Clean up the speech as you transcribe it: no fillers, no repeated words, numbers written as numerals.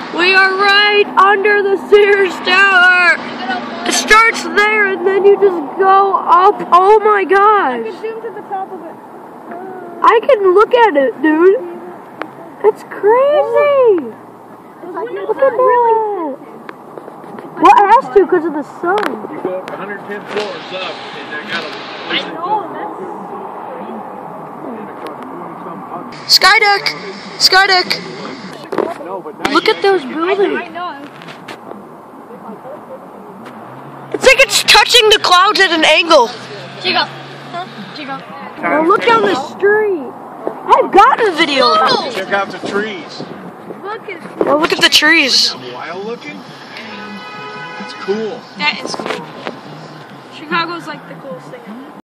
We are right under the Sears tower. It starts there and then you just go up. Oh my gosh. I can zoom to the top of it. I can look at it, dude. It's crazy. Look at that. Well, it has to because of the sun. You go 110 floors up and I got a... I know, that's... Skydeck! Skydeck! Look at those buildings. I know. It's like it's touching the clouds at an angle. Chico. Chico. Now look down the street. I've got a video of it. Check out the trees. Well, look at the trees. Wild looking? That's cool. That is cool. Chicago's like the coolest thing ever.